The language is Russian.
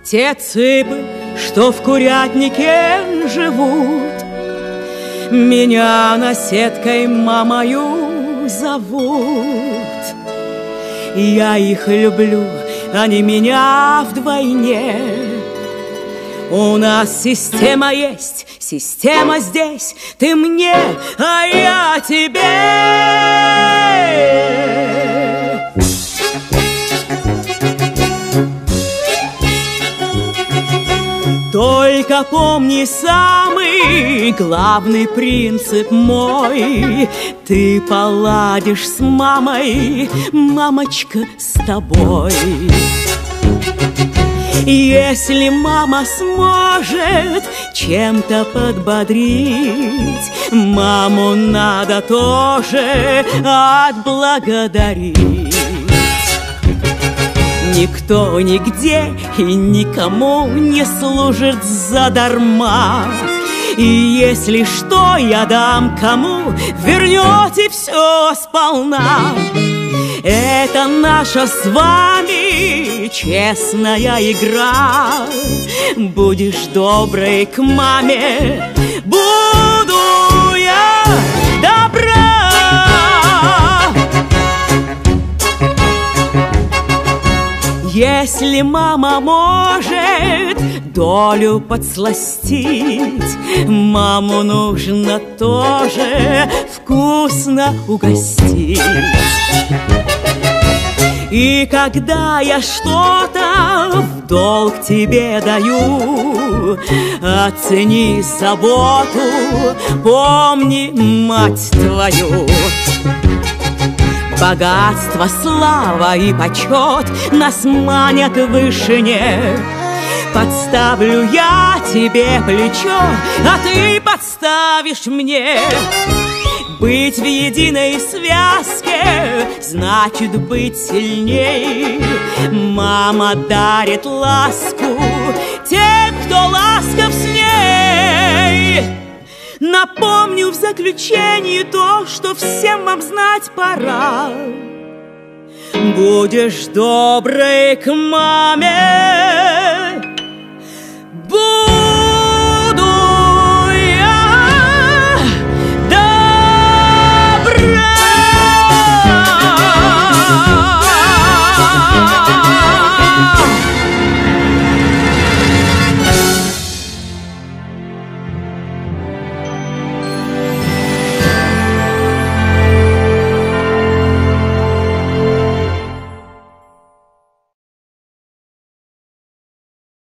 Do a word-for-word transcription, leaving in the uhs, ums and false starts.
те цыпы, что в курятнике живут, меня наседкой мамою зовут. Я их люблю, они меня вдвойне. У нас система есть, система здесь, ты мне, а я тебе. Только помни самый главный принцип мой: ты поладишь с мамой, мамочка с тобой. Если мама сможет чем-то подбодрить, маму надо тоже отблагодарить. Никто нигде и никому не служит задарма. И если что я дам кому, вернете все сполна. Это наша с вами честная игра. Будешь доброй к маме, буду я добра. Если мама может долю подсластить, маму нужно тоже вкусно угостить. И когда я что-то в долг тебе даю, оцени заботу, помни мать твою. Богатство, слава и почет нас манят к вышине. Подставлю я тебе плечо, а ты подставишь мне. Быть в единой связке значит быть сильней. Мама дарит ласку тем, кто ласков с ней. Напомню в заключении то, что всем вам знать пора. Будешь доброй к маме,